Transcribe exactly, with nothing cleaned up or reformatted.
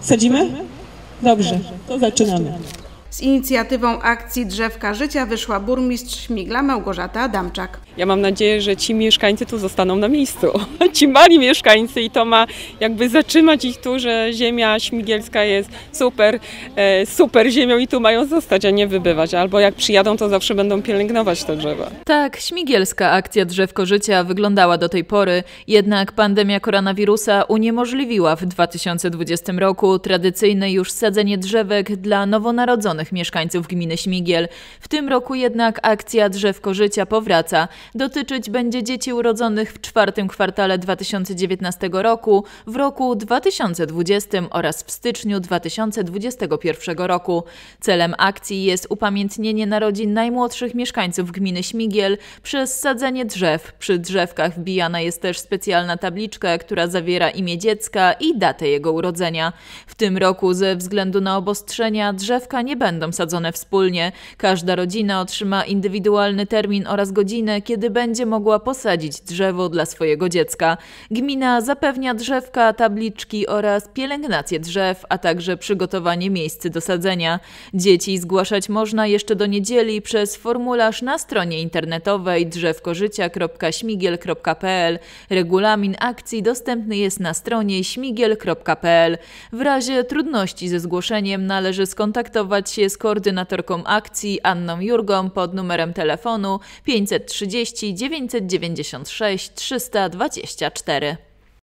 Sadzimy? Dobrze, to zaczynamy. Z inicjatywą akcji Drzewka Życia wyszła burmistrz Śmigla Małgorzata Adamczak. Ja mam nadzieję, że ci mieszkańcy tu zostaną na miejscu. Ci mali mieszkańcy i to ma jakby zatrzymać ich tu, że ziemia śmigielska jest super, super ziemią i tu mają zostać, a nie wybywać. Albo jak przyjadą, to zawsze będą pielęgnować te drzewa. Tak, śmigielska akcja Drzewko Życia wyglądała do tej pory, jednak pandemia koronawirusa uniemożliwiła w dwa tysiące dwudziestym roku tradycyjne już sadzenie drzewek dla nowonarodzonych mieszkańców gminy Śmigiel. W tym roku jednak akcja Drzewko Życia powraca. Dotyczyć będzie dzieci urodzonych w czwartym kwartale dwa tysiące dziewiętnastego roku, w roku dwa tysiące dwudziestym oraz w styczniu dwa tysiące dwudziestego pierwszego roku. Celem akcji jest upamiętnienie narodzin najmłodszych mieszkańców gminy Śmigiel przez sadzenie drzew. Przy drzewkach wbijana jest też specjalna tabliczka, która zawiera imię dziecka i datę jego urodzenia. W tym roku ze względu na obostrzenia drzewka nie będą sadzone wspólnie. Każda rodzina otrzyma indywidualny termin oraz godzinę, kiedy będzie mogła posadzić drzewo dla swojego dziecka. Gmina zapewnia drzewka, tabliczki oraz pielęgnację drzew, a także przygotowanie miejsc do sadzenia. Dzieci zgłaszać można jeszcze do niedzieli przez formularz na stronie internetowej drzewkożycia kropka śmigiel kropka p l. Regulamin akcji dostępny jest na stronie śmigiel kropka p l. W razie trudności ze zgłoszeniem należy skontaktować się z koordynatorką akcji Anną Jurgą pod numerem telefonu pięćset trzydzieści dziewięćset dziewięćdziesiąt sześć trzysta dwadzieścia cztery.